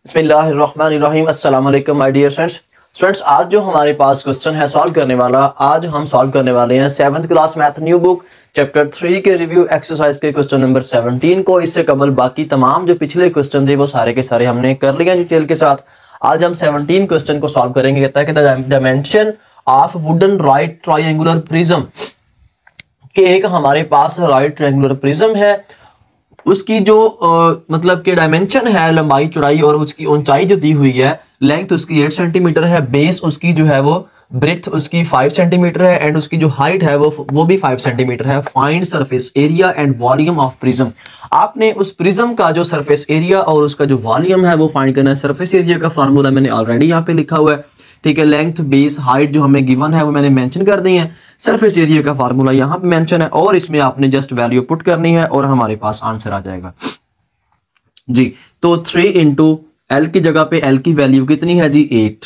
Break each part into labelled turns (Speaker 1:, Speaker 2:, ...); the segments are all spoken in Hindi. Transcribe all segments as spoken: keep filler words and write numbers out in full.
Speaker 1: बिस्मिल्लाहिर्रहमानिर्रहीम। अस्सलाम वालेकुम माय डियर फ्रेंड्स। स्टूडेंट्स, आज जो हमारे पास क्वेश्चन है सॉल्व करने वाला, आज हम सॉल्व करने वाले हैं seventh class math new book chapter three के रिव्यू एक्सरसाइज के क्वेश्चन नंबर सेवनटीन को। इससे कबल बाकी तमाम जो पिछले क्वेश्चन थे वो सारे के सारे हमने कर लिए डिटेल के साथ। आज हम सेवनटीन क्वेश्चन को सॉल्व करेंगे। कहता है कि the dimension of wooden right triangular prism, कि एक हमारे पास राइट ट्रायंगुलर प्रिज्म है, उसकी जो आ, मतलब कि डायमेंशन है, लंबाई चौड़ाई और उसकी ऊंचाई जो दी हुई है, लेंथ उसकी एट सेंटीमीटर है, बेस उसकी जो है वो ब्रेथ उसकी फाइव सेंटीमीटर है एंड उसकी जो हाइट है वो वो भी फाइव सेंटीमीटर है। Find surface area and volume of prism. आपने उस प्रिज्म का जो सरफेस एरिया और उसका जो वॉल्यूम है वो फाइंड करना है। सरफेस एरिया का फार्मूला मैंने ऑलरेडी यहाँ पे लिखा हुआ है, ठीक है। लेंथ, बेस, हाइट जो हमें गिवन है वो मैंने मेंशन कर दी है। सरफेस एरिया का फार्मूला यहाँ पे मेंशन है और इसमें आपने जस्ट वैल्यू पुट करनी है और हमारे पास आंसर आ जाएगा जी। तो थ्री इंटू एल की जगह पे एल की वैल्यू कितनी है जी, एट।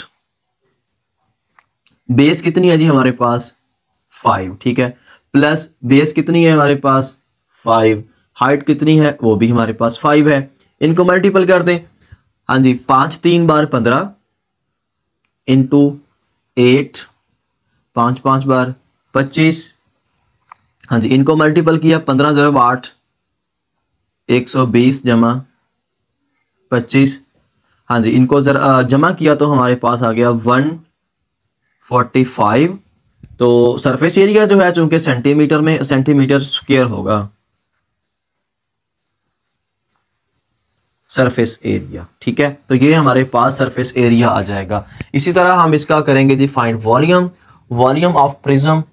Speaker 1: बेस कितनी है जी हमारे पास, फाइव, ठीक है। प्लस बेस कितनी है हमारे पास, फाइव। हाइट कितनी है, वो भी हमारे पास फाइव है। इनको मल्टीपल कर दें, हाँ जी। पांच तीन बार पंद्रह इंटू एट, पांच पांच बार पच्चीस, हाँ जी। इनको मल्टीपल किया, पंद्रह जरब आठ, एक सौ बीस जमा पच्चीस, हाँ जी। इनको जरा जमा किया तो हमारे पास आ गया वन फोर्टी फाइव। तो सरफेस एरिया जो है चूंकि सेंटीमीटर में सेंटीमीटर स्क्वायर होगा, सरफेस एरिया, ठीक है। तो ये हमारे पास सरफेस एरिया आ जाएगा। इसी तरह हम इसका करेंगे जी find volume. Volume of prism,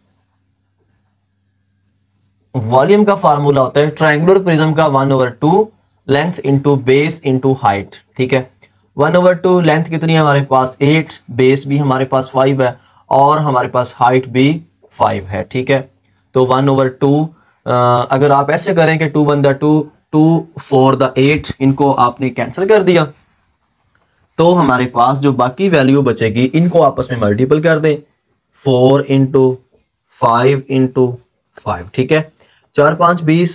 Speaker 1: volume का फार्मूला होता है ट्रायंगुलर प्रिज्म का one over two length into base into height, ठीक है। वन ओवर टू लेंथ कितनी है हमारे पास, एट, बेस भी हमारे पास फाइव है और हमारे पास हाइट भी फाइव है, ठीक है। तो वन ओवर टू, अगर आप ऐसे करें कि two one the two, two four the eight, इनको आपने कैंसिल कर दिया तो हमारे पास जो बाकी वैल्यू बचेगी इनको आपस में मल्टीपल कर दें। Four into five into five, ठीक है। चार पांच बीस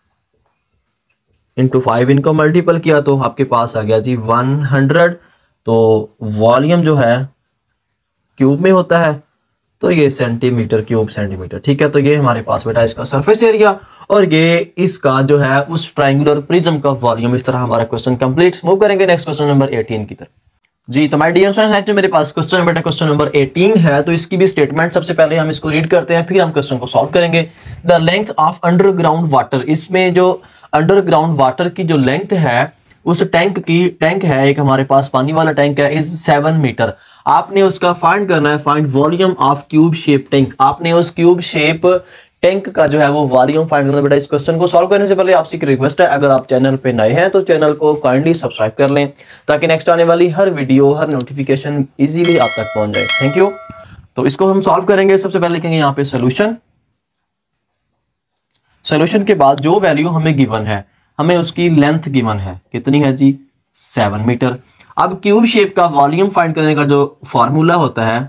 Speaker 1: इंटू फाइव, इनको मल्टीपल किया तो आपके पास आ गया जी वन हंड्रेड। तो वॉल्यूम जो है क्यूब में होता है तो ये सेंटीमीटर क्यूब सेंटीमीटर, ठीक है। तो ये हमारे पास बेटा इसका सरफेस एरिया और ये इसका जो है उस ट्रायंगुलर प्रिज्म का वॉल्यूम। इस तरह हमारा क्वेश्चन कंप्लीट। मूव करेंगे नेक्स्ट क्वेश्चन नंबर एटीन की तरफ जी। तो माय डियर फ्रेंड्स, जो मेरे पास क्वेश्चन बेटा क्वेश्चन नंबर एटीन है, तो इसकी भी स्टेटमेंट सबसे पहले हम इसको रीड करते हैं, फिर हम क्वेश्चन को सॉल्व करेंगे। The length of underground water, इसमें जो अंडरग्राउंड वाटर की जो लेंथ है उस टैंक की, टैंक है एक हमारे पास पानी वाला टैंक है, इज सेवन मीटर। आपने उसका फाइंड करना है, find volume of cube shape tank. आपने उस क्यूब शेप टैंक का जो है वो वॉल्यूम फाइंड करना है। बेटा इस क्वेश्चन को सॉल्व करने से पहले आपसे एक रिक्वेस्ट है, अगर आप चैनल पे नए हैं तो चैनल को काइंडली सब्सक्राइब कर लें ताकि नेक्स्ट आने वाली हर वीडियो, हर नोटिफिकेशन इजीली आप तक पहुंच जाए। Thank you. तो इसको हम सॉल्व करेंगे। सबसे पहले लिखेंगे यहाँ पे सोल्यूशन। सोल्यूशन के बाद जो वैल्यू हमें गिवन है, हमें उसकी लेंथ गिवन है, कितनी है जी, सेवन मीटर। अब क्यूब शेप का वॉल्यूम फाइंड करने का जो फॉर्मूला होता है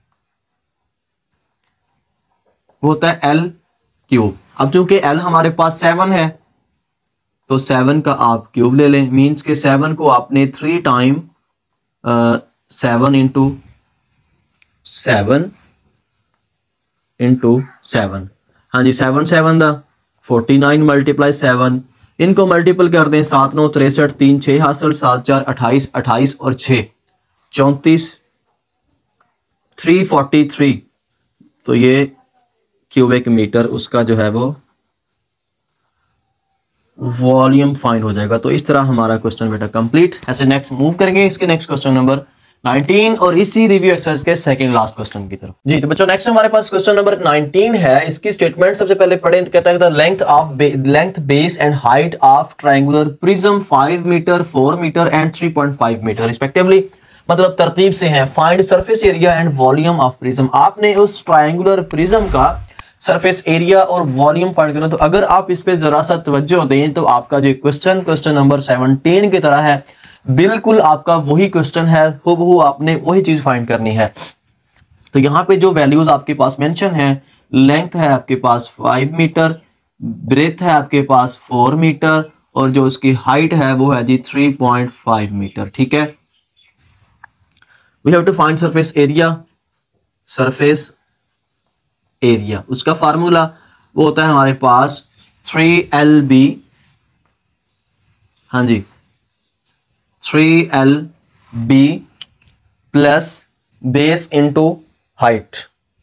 Speaker 1: वो होता है एल क्यूब। अब चूंकि एल हमारे पास सेवन है तो सेवन का आप क्यूब ले लें, मींस के सेवन को आपने three time seven into seven into seven, हाँ जी। Seven seven the forty nine multiply seven, इनको मल्टीपल कर दें, सात नौ तिरसठ, तीन छः हासिल, सात चार अट्ठाईस, अट्ठाईस और छः चौंतीस, थ्री फोर्टी थ्री। तो ये क्यूबिक मीटर उसका जो है वो वॉल्यूम फाइंड हो जाएगा। तो इस तरह हमारा क्वेश्चन बेटा कंप्लीट। ऐसे नेक्स्ट मूव करेंगे इसके नेक्स्ट क्वेश्चन नंबर नाइनटीन और इसी रिव्यू एक्सरसाइज के सेकंड लास्ट क्वेश्चन की तरफ जी। तो बच्चों नेक्स्ट हमारे पास क्वेश्चन नंबर नाइनटीन है। इसकी स्टेटमेंट सबसे पहले पढ़ें तो कहता है the length of length base and height of triangular prism five metre, four metre and three point five metre respectively, मतलब तरतीब से हैं। Find surface area and volume of prism. आपने उस ट्रायंगुलर प्रिज्म का सरफेस एरिया और वॉल्यूम फाइंड करना। तो अगर आप इस पे जरा सा तवज्जो दें तो आपका जो क्वेश्चन क्वेश्चन नंबर सेवनटीन की तरह है, बिल्कुल आपका वही क्वेश्चन है, हूबहू आपने वही चीज फाइंड करनी है। तो यहाँ पे जो वैल्यूज आपके पास मेंशन है, लेंथ है आपके पास फाइव मीटर, ब्रेथ है आपके पास फोर मीटर और जो उसकी हाइट है वो है जी थ्री पॉइंट फाइव मीटर। ठीक है, we have to find surface area. Surface area उसका फार्मूला वो होता है हमारे पास थ्री एल बी, हाँ जी, three L B plus base into height,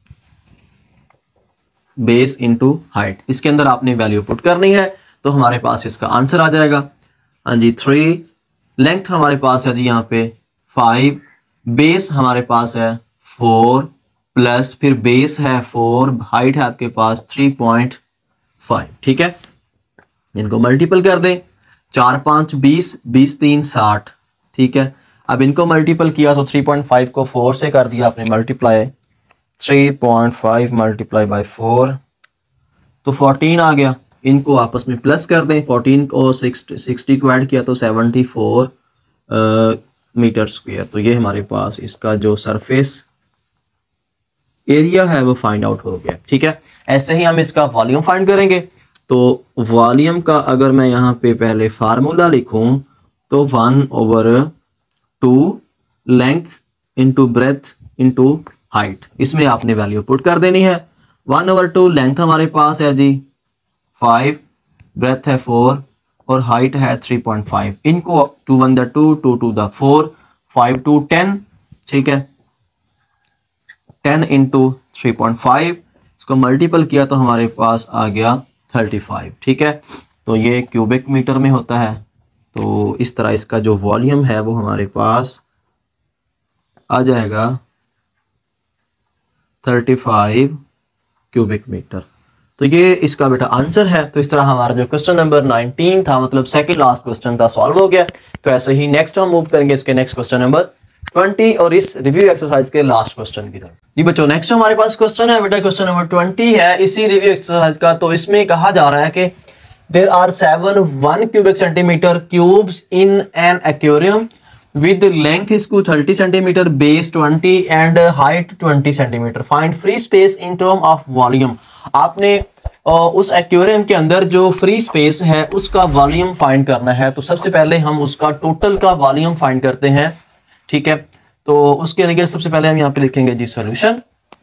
Speaker 1: base into height. इसके अंदर आपने वैल्यू पुट करनी है तो हमारे पास इसका आंसर आ जाएगा। हाँ जी, थ्री, लेंथ हमारे पास है जी यहाँ पे फाइव, बेस हमारे पास है फोर, प्लस फिर बेस है फोर, हाइट है आपके पास थ्री पॉइंट फाइव। ठीक है, इनको मल्टीपल कर दें, चार पाँच बीस, बीस तीन साठ। ठीक है, अब इनको मल्टीपल किया तो थ्री पॉइंट फाइव को फोर से कर दिया आपने multiply, three point five multiply by four तो फोर्टीन आ गया। इनको आपस में प्लस कर दें, फोर्टीन को सिक्सटी को ऐड किया तो सेवेंटी फोर मीटर स्क्वायर। तो ये हमारे पास इसका जो सरफेस एरिया है वो फाइंड आउट हो गया। ठीक है, ऐसे ही हम इसका वॉल्यूम फाइंड करेंगे। तो वॉल्यूम का अगर मैं यहाँ पे पहले फार्मूला लिखूं तो one over two length into breadth into height, इसमें आपने वैल्यू पुट कर देनी है। वन ओवर टू लेंथ हमारे पास है जी फाइव, ब्रेथ है फोर और हाइट है थ्री पॉइंट फाइव। इनको two one the two, two two the four, five two ten. ठीक है, ten into three point five, इसको मल्टीपल किया तो हमारे पास आ गया थर्टी फाइव। ठीक है, तो ये क्यूबिक मीटर में होता है। तो इस तरह इसका जो वॉल्यूम है वो हमारे पास आ जाएगा थर्टी फाइव क्यूबिक मीटर। तो ये इसका बेटा आंसर है। तो इस तरह हमारा जो क्वेश्चन नंबर नाइनटीन था, मतलब सेकंड लास्ट क्वेश्चन था, सॉल्व हो गया। तो ऐसे ही नेक्स्ट हम मूव करेंगे इसके नेक्स्ट क्वेश्चन नंबर ट्वेंटी और इस रिव्यू एक्सरसाइज के लास्ट क्वेश्चन की तरफ। जी बच्चों, नेक्स्ट हमारे पास क्वेश्चन है बेटा, क्वेश्चन नंबर ट्वेंटी है इसी रिव्यू एक्सरसाइज का। तो इसमें कहा जा रहा है कि there are seven one cubic centimetre cubes in an aquarium with length is to thirty centimetre, base twenty and height twenty centimetre. Find free space in term of volume. आपने उस एक्वेरियम के अंदर जो फ्री स्पेस है उसका वॉल्यूम फाइंड करना है। तो सबसे पहले हम उसका टोटल का वॉल्यूम फाइंड करते हैं। ठीक है, तो उसके लिए सबसे पहले हम यहाँ पे लिखेंगे जी सॉल्यूशन।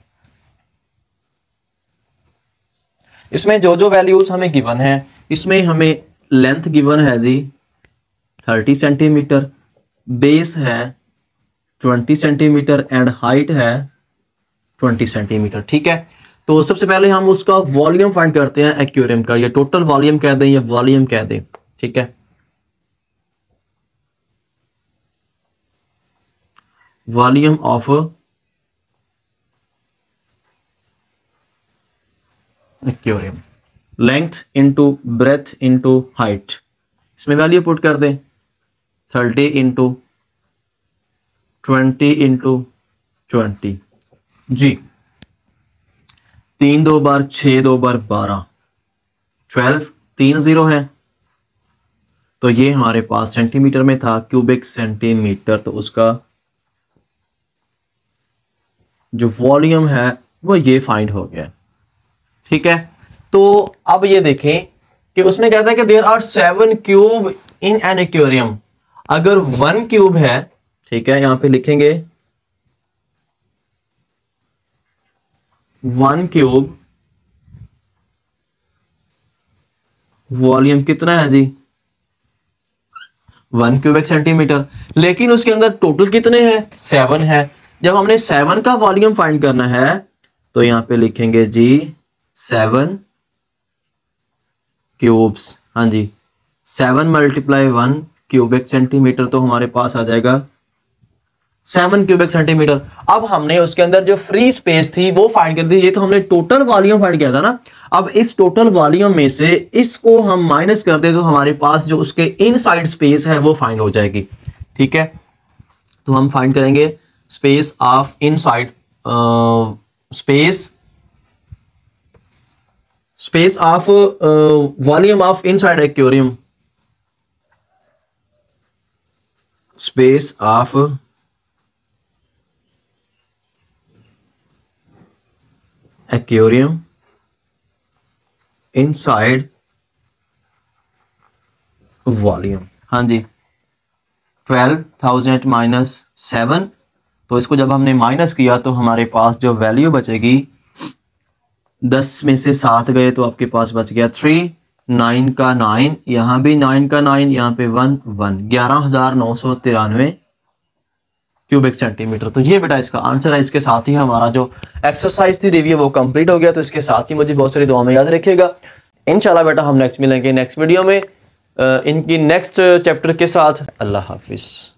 Speaker 1: इसमें जो जो वैल्यूज हमें गिवन है, इसमें हमें लेंथ गिवन है जी थर्टी सेंटीमीटर, बेस है ट्वेंटी सेंटीमीटर एंड हाइट है ट्वेंटी सेंटीमीटर। ठीक है, तो सबसे पहले हम उसका वॉल्यूम फाइंड करते हैं एक्वेरियम का, या टोटल वॉल्यूम कह दें या वॉल्यूम कह दें। ठीक है, volume of aquarium, length into breadth into height, इसमें वैल्यू पुट कर दें thirty into twenty into twenty. जी, तीन दो बार छः, दो बार बारह, ट्वेल्व, तीन जीरो है। तो ये हमारे पास सेंटीमीटर में था, क्यूबिक सेंटीमीटर। तो उसका जो वॉल्यूम है वो ये फाइंड हो गया। ठीक है, तो अब ये देखें कि उसमें कहता है कि there are seven cube in an aquarium. अगर वन क्यूब है, ठीक है, यहां पे लिखेंगे वन क्यूब, वॉल्यूम कितना है जी वन क्यूबिक सेंटीमीटर, लेकिन उसके अंदर टोटल कितने हैं, सेवन है। जब हमने सेवन का वॉल्यूम फाइंड करना है तो यहां पे लिखेंगे जी सेवन क्यूब्स। हाँ जी, seven multiply one cubic centimetre, तो हमारे पास आ जाएगा सेवन क्यूबिक सेंटीमीटर। अब हमने उसके अंदर जो फ्री स्पेस थी वो फाइंड कर दी। ये तो हमने टोटल वॉल्यूम फाइंड किया था ना। अब इस टोटल वॉल्यूम में से इसको हम माइनस कर दे तो हमारे पास जो उसके इनसाइड स्पेस है वो फाइंड हो जाएगी। ठीक है, तो हम फाइंड करेंगे space of inside, space space of volume of inside aquarium, space of aquarium inside volume. हाँ जी, ट्वेल्व थाउजेंड माइनस सेवन, तो इसको जब हमने माइनस किया तो हमारे पास जो वैल्यू बचेगी, दस में से सात गए तो आपके पास बच गया थ्री, नाइन का नाइन, यहाँ भी नाइन का नाइन, यहाँ पे वन वन, ग्यारह हजार नौ सौ तिरानवे क्यूबिक सेंटीमीटर। तो ये बेटा इसका आंसर है। इसके साथ ही हमारा जो एक्सरसाइज थी रिव्यू वो कंप्लीट हो गया। तो इसके साथ ही मुझे बहुत सारी दुआ में याद रखिएगा। इंशाल्लाह बेटा हम नेक्स्ट मिलेंगे नेक्स्ट वीडियो में इनकी नेक्स्ट चैप्टर के साथ। अल्लाह हाफिज़।